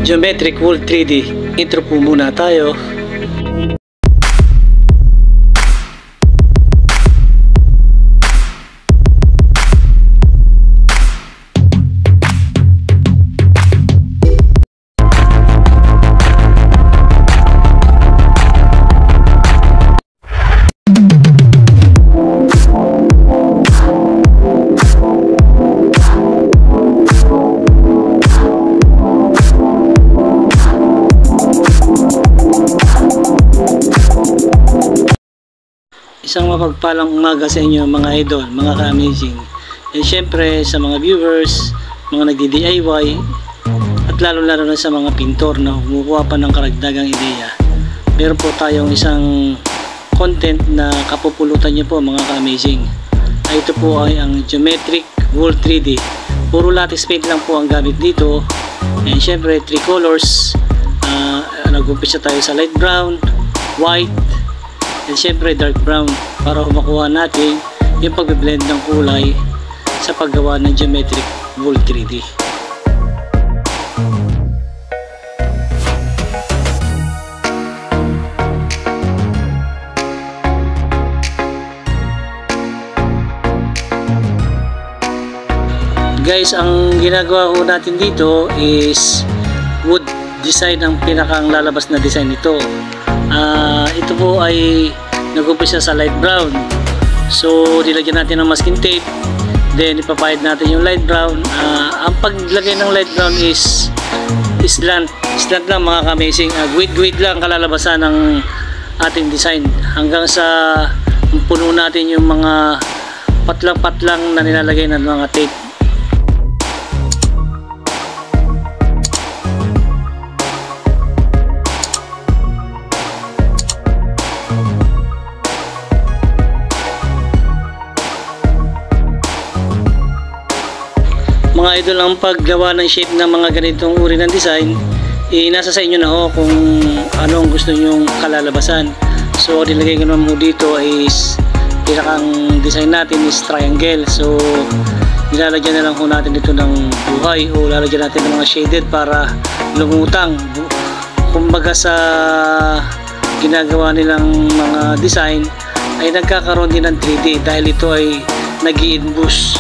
Geometric Wall 3D. Intro po muna tayo. Isang mapagpalang umaga sa inyo mga idol, mga ka-amazing. And syempre sa mga viewers, mga nagdi-DIY, at lalo-lalo na sa mga pintor na kumukuha pa ng karagdagang ideya. Meron po tayong isang content na kapupulutan nyo po mga ka-amazing. Ito po ay ang Geometric Wall 3D. Puro latex paint lang po ang gamit dito. And syempre 3 colors. Nag-umpisa tayo sa light brown, white, and syempre dark brown para makuha natin yung pagbe-blend ng kulay sa paggawa ng Geometric Wall 3D. Guys, ang ginagawa ko natin dito is wood design ang pinakang lalabas na design nito. Ito po ay nag-umpisa sa light brown, so nilagyan natin ng masking tape, then ipapahid natin yung light brown. Ang paglagay ng light brown is slant lang mga ka-amazing. Guide lang kalalabasan ng ating design hanggang sa puno natin yung mga patlang na nilalagay ng mga tape. Mga idol, ang paggawa ng shape ng mga ganitong uri ng design, nasa sa inyo na kung ano ang gusto nyong kalalabasan. So nilagay ko naman mo dito is pinakang design natin is triangle. So nilalagyan na lang po natin dito ng buhay o lalagyan natin ng mga shaded para lumutang. Kumbaga sa ginagawa nilang mga design ay nagkakaroon din ng 3D dahil ito ay nag-i-emboss.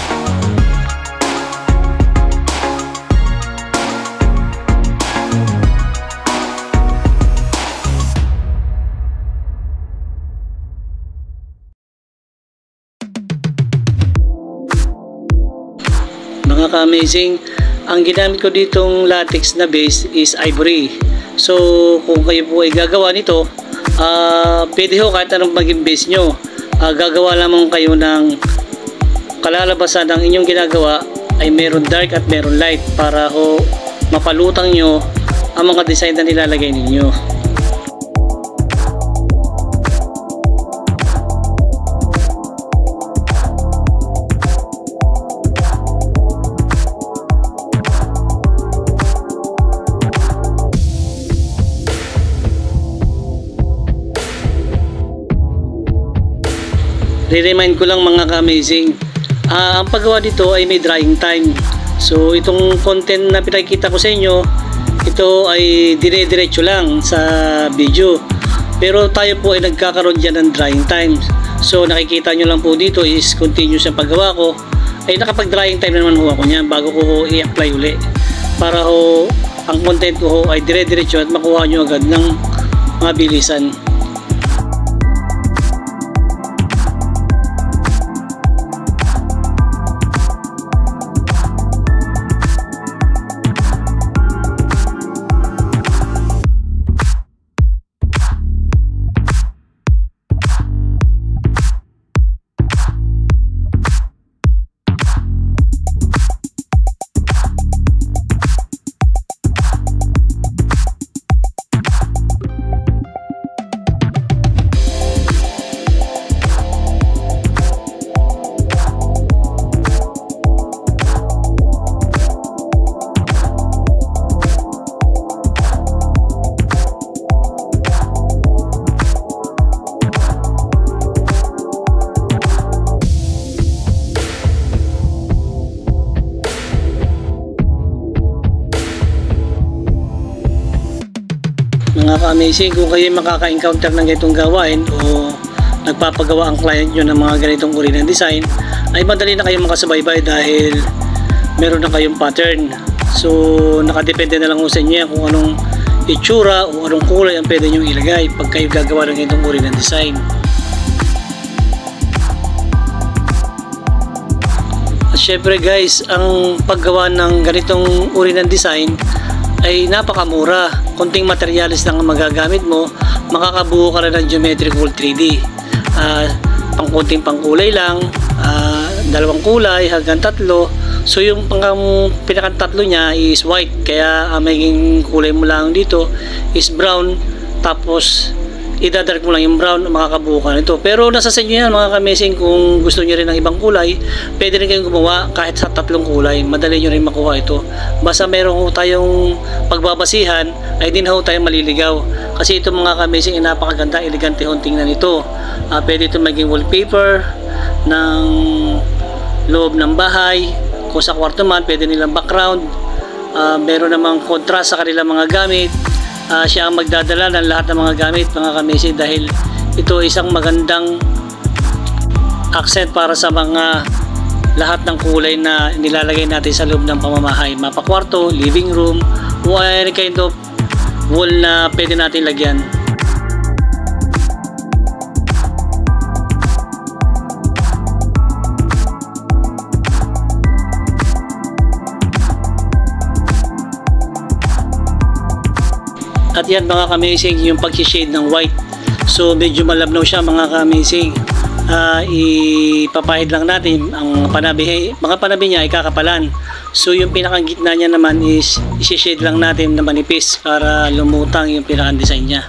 Mga ka-amazing, ang ginamit ko ditong latex na base is ivory. So kung kayo po ay gagawa nito, pwede ho kahit anong maging base nyo. Gagawa lamang kayo ng kalalabasan ng inyong ginagawa ay meron dark at meron light para ho mapalutang nyo ang mga design na nilalagay ninyo. Re-remind ko lang mga ka-amazing, ang paggawa dito ay may drying time. So itong content na pinakikita ko sa inyo, ito ay dire-diretso lang sa video. Pero tayo po ay nagkakaroon dyan ng drying time. So nakikita nyo lang po dito is continuous ang paggawa ko. Ay nakapag-drying time naman ho ako niyan bago ko i-apply uli. Para ho ang content ko ho ay dire-diretso at makuha nyo agad ng mga bilisan. mga ka-amazing, kung kayo makaka-encounter ng ganitong gawain o nagpapagawa ang client nyo ng mga ganitong uri ng design, ay madali na kayong makasubaybay dahil meron na kayong pattern. So nakadepende na lang sa inyo yan kung anong itsura o anong kulay ang pwede nyo ilagay pag kayo gagawa ng ganitong uri ng design. At syempre guys, ang paggawa ng ganitong uri ng design ay napakamura. Konting materials lang ang magagamit mo, makakabuo ka na ng geometrical 3D. Pangkunting pangkulay lang, 2 kulay hanggang 3. So yung pinaka-3 niya is white, kaya magiging kulay mo lang dito is brown, tapos idadark mo lang yung brown, makakabuo ka nito. Pero nasa sa inyo yan mga ka-amazing, kung gusto nyo rin ng ibang kulay, pwede rin kayong gumawa kahit sa 3 kulay, madali nyo rin makuha ito. Basta meron ho tayong pagbabasihan, ay din ho tayong maliligaw. Kasi ito mga ka-amazing, napakaganda, elegante hong tingnan ito. Pwede ito maging wallpaper ng loob ng bahay, kung sa kwarto man, pwede nilang background. Meron namang contrast sa kanilang mga gamit. Siya ang magdadala ng lahat ng mga gamit mga ka-amazing, dahil ito isang magandang accent para sa mga lahat ng kulay na nilalagay natin sa loob ng pamamahay, mapakwarto, living room, o any kind of wall na pwede natin lagyan. At yan mga ka-amazing, yung pag-shade ng white. So medyo malabnaw siya mga ka-amazing. Ipapahid lang natin ang panabi. Mga panabi niya ay kakapalan. So yung pinakang gitna niya naman is isi-shade lang natin na manipis para lumutang yung pinakang design niya.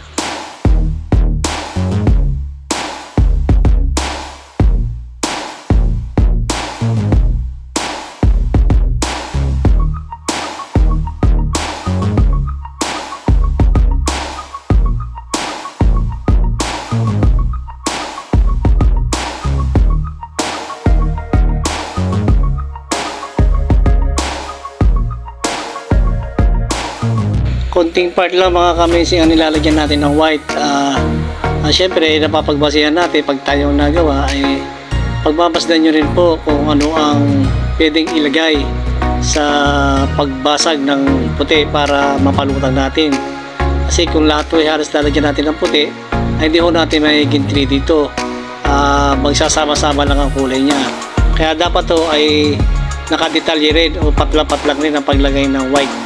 Konting part lang mga ka-amazing ang nilalagyan natin ng white. Syempre napapagbasihan natin pag tayo nagawa ay pagbabasdan nyo rin po kung ano ang pwedeng ilagay sa pagbasag ng puti para mapalutang natin. Kasi kung lahat po ay halos lalagyan natin ng puti, ay hindi ho natin magiging 3D dito. Magsasama-sama lang ang kulay niya. Kaya dapat to ay nakadetalye rin o patla-patlang rin ang paglagay ng white.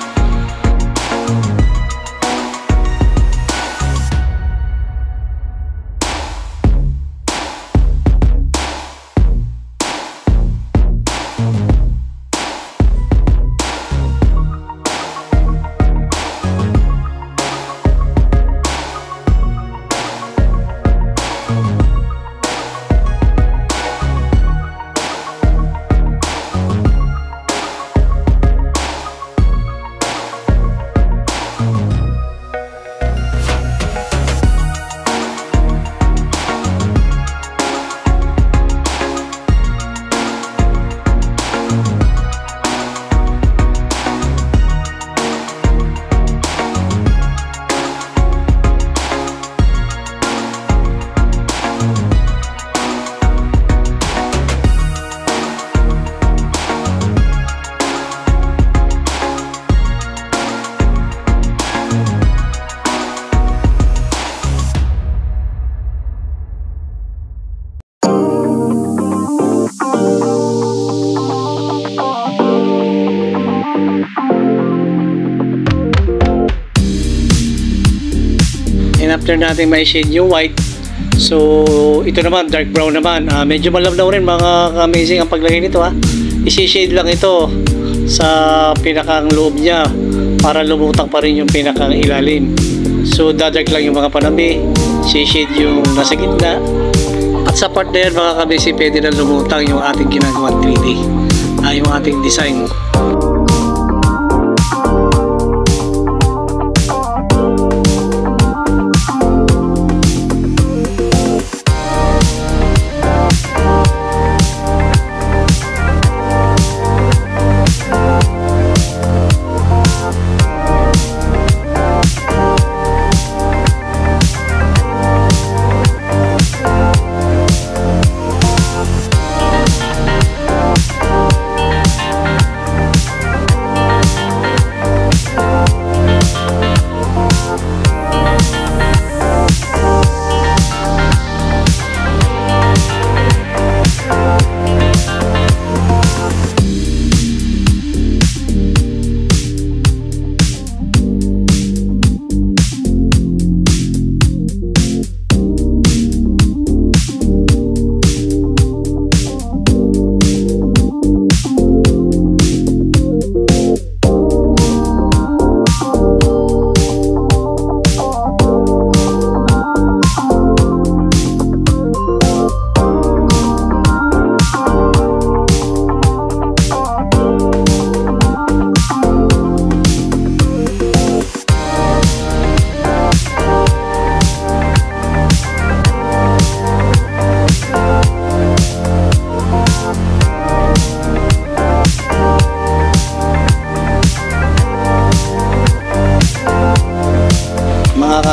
And after natin may shade yung white, so ito naman dark brown naman. Medyo malabnaw rin mga ka-amazing ang paglagay nito ha. Isi-shade lang ito sa pinakang loob niya para lumutang pa rin yung pinakang ilalim. So dadark lang yung mga panabi, isi-shade yung nasa gitna. At sa part na yan mga ka-amazing, pwede na lumutang yung ating ginagawang 3D, yung ating design.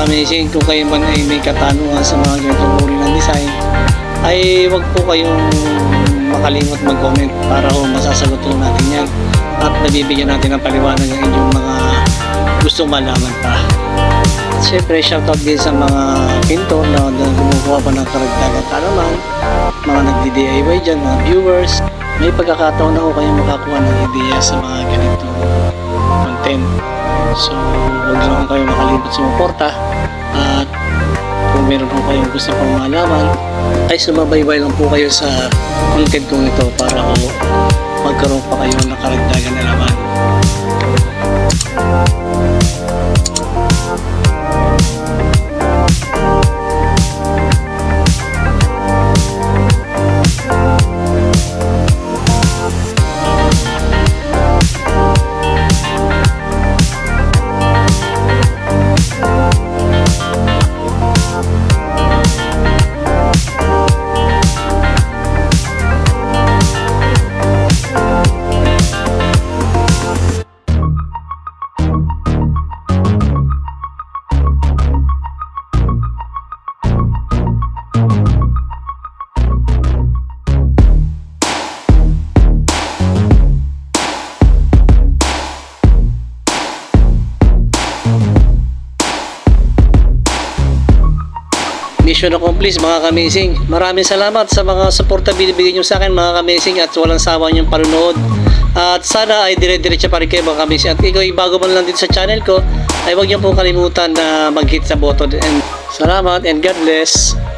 ka-amazing, kung kayo man ay may katanungan sa mga ganitong uri ng design, ay wag po kayong makalimot mag-comment para masasagot po natin yan at nabibigyan natin ng paliwanag ang inyong mga gustong malaman pa. At syempre, shoutout din sa mga pintor na gumukuha pa ng karagdagang kaalaman, mga nagdi-DIY dyan, mga viewers. May pagkakataon na ho kayong makakuha ng ideya sa mga ganitong content. So, huwag lang kayo makalimot sumuporta. At kung meron po kayong gusto pang malaman, ay sumabaybay lang po kayo sa content kong ito para ho magkaroon pa kayo ng karagdagan na laman. Mission accomplished mga ka-amazing. Maraming salamat sa mga suporta binibigay nyo sa akin mga ka-amazing at walang sawa nyong panunood. At sana ay dire-diretso pa rin kayo mga ka-amazing. At ikaw ay bago man lang dito sa channel ko, ay huwag nyo po kalimutan na mag-hit sa button. And salamat and God bless.